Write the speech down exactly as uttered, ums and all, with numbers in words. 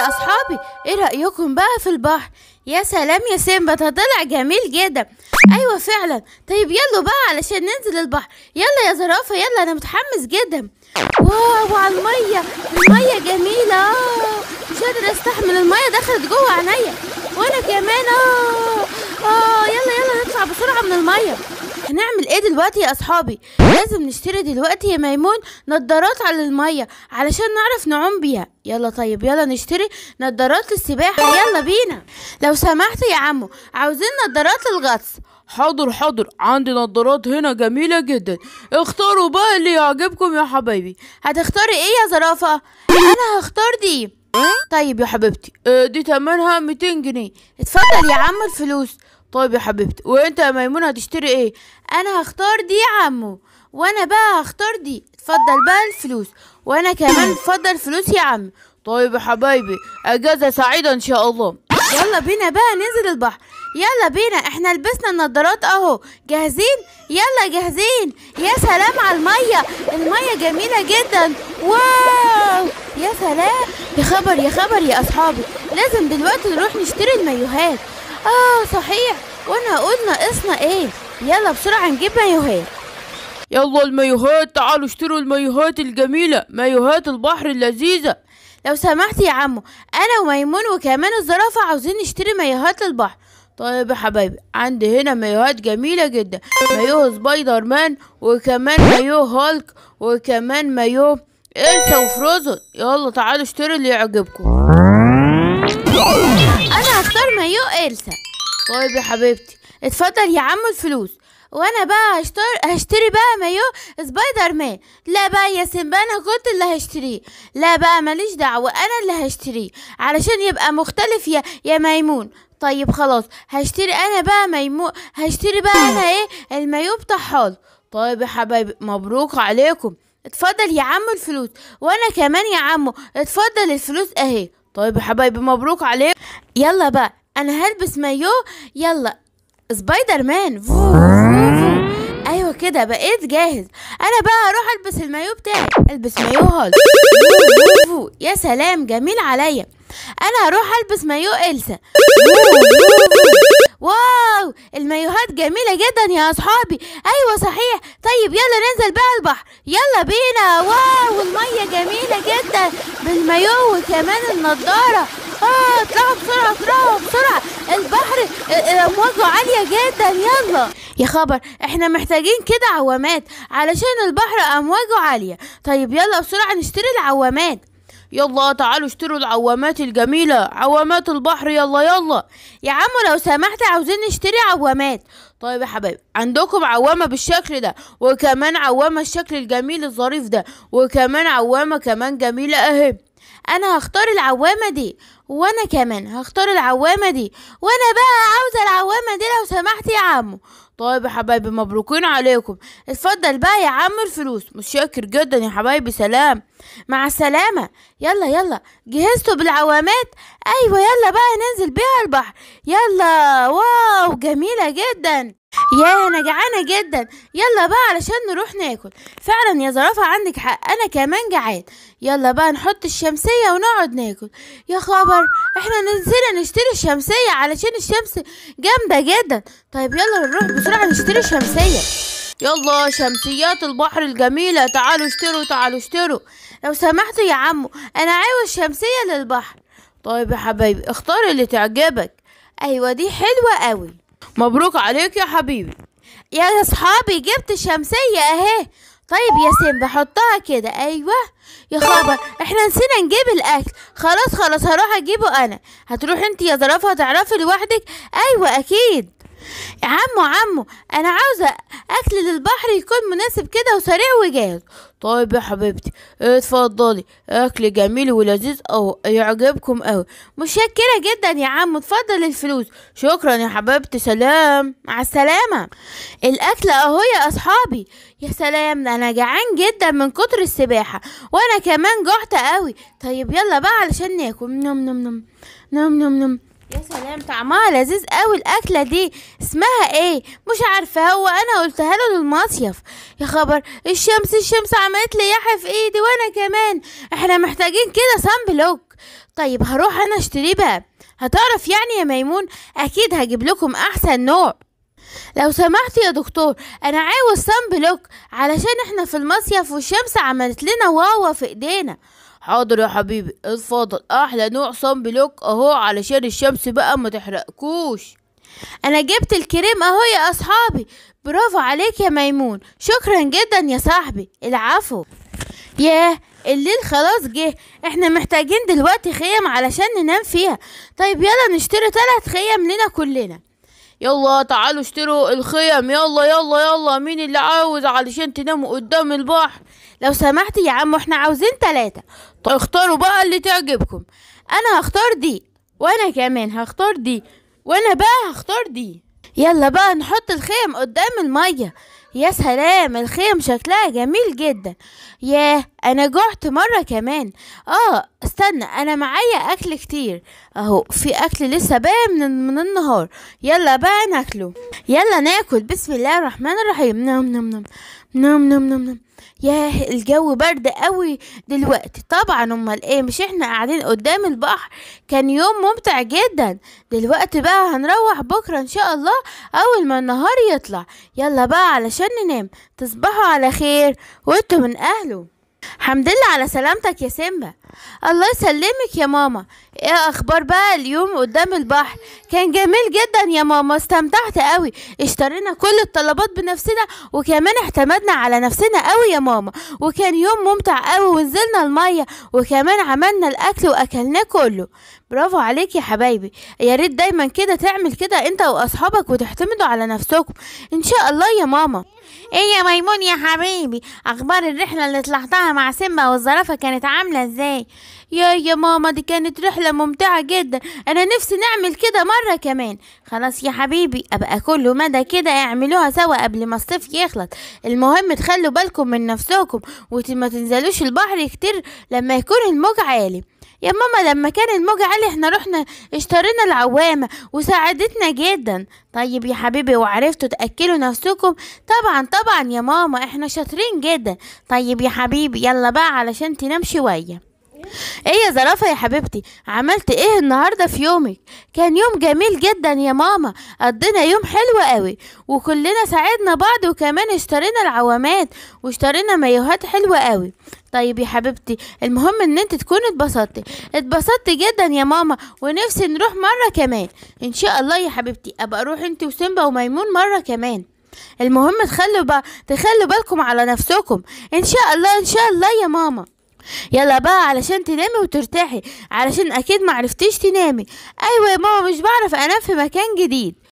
يا اصحابي، ايه رأيكم بقى في البحر؟ يا سلام يا سيمبا، ده طلع جميل جدا. ايوه فعلا. طيب يلا بقى علشان ننزل البحر. يلا يا زرافة، يلا انا متحمس جدا. واو على المية، المية جميلة. اه مش قادرة استحمل، المية دخلت جوه عينيا وانا كمان. اه اه يلا يلا نطلع بسرعة من المية. هنعمل ايه دلوقتي يا اصحابي؟ لازم نشتري دلوقتي يا ميمون نضارات على المية علشان نعرف نعوم بيها. يلا طيب يلا نشتري نضارات للسباحة، يلا بينا. لو سمحت يا عمو، عاوزين نضارات للغطس. حاضر حاضر، عندي نظارات هنا جميلة جدا، اختاروا بقى اللي يعجبكم يا حبايبي. هتختاري ايه يا زرافة؟ انا هختار دي. طيب يا حبيبتي، اه دي تمنها ميتين جنيه. اتفضل يا عمو الفلوس. طيب يا حبيبتي، وانت يا ميمونة هتشتري ايه؟ انا هختار دي يا عمو. وانا بقى هختار دي. اتفضل بقى الفلوس. وانا كمان اتفضل فلوس يا عم. طيب يا حبايبي، اجازة سعيدة ان شاء الله. يلا بينا بقى ننزل البحر. يلا بينا، احنا لبسنا النضارات اهو. جاهزين؟ يلا جاهزين. يا سلام على المية، المية جميلة جدا. واو يا سلام. يا خبر يا خبر يا اصحابي، لازم دلوقتي نروح نشتري المايوهات. اه صحيح، وانا اقول ناقصنا ايه. يلا بسرعة نجيب مايوهات. يلا المايوهات، تعالوا اشتروا المايوهات الجميلة، مايوهات البحر اللذيذة. لو سمحت يا عمو، انا وميمون وكمان الزرافة عاوزين نشتري مايوهات للبحر. طيب يا حبايبي، عندي هنا مايوهات جميلة جدا، مايوه سبايدر مان، وكمان مايوه هالك، وكمان مايوه إلسا وفروزن. يلا تعالوا اشتروا اللي يعجبكم. انا هختار مايوه إلسا. طيب يا حبيبتي، اتفضل يا عمو الفلوس. وانا بقى هشتري هشتري بقى مايو سبايدر مان. لا بقى يا سيمبا، انا كنت اللي هشتريه. لا بقى ماليش دعوه، انا اللي هشتريه علشان يبقى مختلف يا يا ميمون. طيب خلاص، هشتري انا بقى ميمون، هشتري بقى انا ايه المايو بتاع حال. طيب يا حبايبي، مبروك عليكم. اتفضل يا عمو الفلوس. وانا كمان يا عمو اتفضل الفلوس اهي. طيب يا حبايبي، مبروك عليكم. يلا بقى انا هلبس مايو. يلا سبايدر مان. فو فو فو. ايوه كده بقيت جاهز. انا بقى هروح البس المايو بتاعي. البس مايو هالك. فو فو فو. يا سلام جميل عليا. انا هروح البس مايو إلسا. فو فو فو. واو المايوهات جميلة جدا يا اصحابي. ايوه صحيح. طيب يلا ننزل بقى البحر، يلا بينا. واو المية جميلة جدا بالمايو وكمان النضارة. اه اطلعوا بسرعة اطلعوا بسرعة، البحر امواجه عالية جدا. يلا يا خبر، احنا محتاجين كده عوامات علشان البحر امواجه عالية. طيب يلا بسرعة نشتري العوامات. يلا تعالوا اشتروا العوامات الجميلة، عوامات البحر. يلا يلا يا عمو لو سمحت، عاوزين نشتري عوامات. طيب يا حبايبي، عندكم عوامة بالشكل ده، وكمان عوامة الشكل الجميل الظريف ده، وكمان عوامة كمان جميلة اهي. انا هختار العوامة دي. وانا كمان هختار العوامة دي. وانا بقى عاوزة العوامة دي لو سمحت يا عمو. طيب يا حبايبي، مبروكين عليكم. اتفضل بقى يا عم الفلوس. متشكر جدا يا حبايبي، سلام. مع السلامة. يلا يلا جهزتوا بالعوامات؟ ايوه يلا بقى ننزل بيها البحر. يلا. واو جميلة جدا. يا انا جعانة جدا. يلا بقى علشان نروح ناكل. فعلا يا زرافة عندك حق، انا كمان جعان. يلا بقى نحط الشمسية ونقعد ناكل. يا خبر، احنا ننزل نشتري الشمسية علشان الشمس جامدة جدا. طيب يلا نروح بسرعة نشتري شمسية. يلا شمسيات البحر الجميلة، تعالوا اشتروا تعالوا اشتروا. لو سمحتوا يا عمو، انا عاوز شمسية للبحر. طيب يا حبايبي، اختار اللي تعجبك. ايوه دي حلوة قوي. مبروك عليك يا حبيبي. يا اصحابي جبت الشمسية اهي. طيب يا سيمبا حطها كده. ايوه. يا خبر، احنا نسينا نجيب الاكل. خلاص خلاص هروح اجيبه انا. هتروح انت يا زرافة هتعرفي لوحدك؟ ايوه اكيد. يا عمو عمو، انا عاوزة اكل للبحر يكون مناسب كده وسريع وجاهز. طيب يا حبيبتي، اتفضلي، اكل جميل ولذيذ او يعجبكم اوي. متشكرة جدا يا عمو، اتفضل الفلوس. شكرا يا حبيبتي، سلام. مع السلامة. الاكل اهو يا اصحابي. يا سلام، ده انا جعان جدا من كتر السباحة، وانا كمان جعت قوي. طيب يلا بقى علشان ناكل. نم نم نم نم نم نم. يا سلام، طعمها لذيذ قوي الاكله دي. اسمها ايه؟ مش عارفه، هو انا قلتها له للمصيف. يا خبر، الشمس الشمس عملت لي يحيى في ايدي وانا كمان. احنا محتاجين كده صن بلوك. طيب هروح انا اشتريه بقى. هتعرف يعني يا ميمون؟ اكيد هجيب لكم احسن نوع. لو سمحت يا دكتور، انا عاوز صن بلوك علشان احنا في المصيف والشمس عملت لنا واوا في ايدينا. حاضر يا حبيبي، اتفضل احلى نوع صن بلوك اهو علشان الشمس بقى ما تحرقكوش. انا جبت الكريم اهو يا اصحابي. برافو عليك يا ميمون، شكرا جدا يا صاحبي. العفو. ياه، الليل خلاص جه. احنا محتاجين دلوقتي خيم علشان ننام فيها. طيب يلا نشتري ثلاث خيم لنا كلنا. يلا تعالوا اشتروا الخيم، يلا يلا يلا. مين اللي عاوز علشان تناموا قدام البحر؟ لو سمحت يا عم، احنا عاوزين ثلاثة. طيب اختاروا بقى اللي تعجبكم. انا هختار دي، وانا كمان هختار دي، وانا بقى هختار دي. يلا بقى نحط الخيم قدام المية. يا سلام، الخيم شكلها جميل جدا. ياه، انا جعت مرة كمان. اه استنى، انا معايا اكل كتير اهو. في اكل لسه باقي من, من النهار. يلا بقى ناكله. يلا ناكل. بسم الله الرحمن الرحيم. نم نم نم نم نم نم نم. ياه، الجو برد قوي دلوقتي. طبعا امال ايه، مش احنا قاعدين قدام البحر؟ كان يوم ممتع جدا. دلوقتي بقى هنروح بكرة ان شاء الله اول ما النهار يطلع. يلا بقى علشان ننام. تصبحوا على خير وانتوا من اهله. حمد لله على سلامتك يا سيمبا. الله يسلمك يا ماما. ايه اخبار بقى اليوم قدام البحر؟ كان جميل جدا يا ماما، استمتعت قوي. اشترينا كل الطلبات بنفسنا وكمان اعتمدنا على نفسنا قوي يا ماما. وكان يوم ممتع قوي، ونزلنا المية وكمان عملنا الاكل واكلناه كله. برافو عليك يا حبايبي. يا ريت دايما كده تعمل كده انت واصحابك وتعتمدوا على نفسكم ان شاء الله يا ماما. ايه يا ميمون يا حبيبي، اخبار الرحله اللي طلعتها مع سيمبا والزرافه كانت عامله ازاي؟ يا يا ماما، دي كانت رحله ممتعه جدا. انا نفسي نعمل كده مره كمان. خلاص يا حبيبي، ابقى كل مدى كده اعملوها سوا قبل ما الصيف يخلص. المهم تخلوا بالكم من نفسكم وما تنزلوش البحر كتير لما يكون الموج عالي. يا ماما، لما كان الموج عالي احنا رحنا اشترينا العوامة وساعدتنا جدا. طيب يا حبيبي، وعرفتوا تأكلوا نفسكم؟ طبعا طبعا يا ماما، احنا شاطرين جدا. طيب يا حبيبي، يلا بقى علشان تنام شوية. ايه يا زرافة يا حبيبتي، عملت ايه النهاردة في يومك؟ كان يوم جميل جدا يا ماما، قضينا يوم حلو قوي وكلنا ساعدنا بعض وكمان اشترينا العوامات واشترينا مايوهات حلوة قوي. طيب يا حبيبتي، المهم ان انت تكوني اتبسطتي. اتبسطت جدا يا ماما، ونفسي نروح مرة كمان ان شاء الله يا حبيبتي. ابقى اروح انت وسيمبا وميمون مرة كمان. المهم تخلوا بقى تخلوا بالكم على نفسكم ان شاء الله ان شاء الله يا ماما. يلا بقى علشان تنامي وترتاحي، علشان اكيد معرفتيش تنامي. ايوه يا ماما، مش بعرف انام في مكان جديد.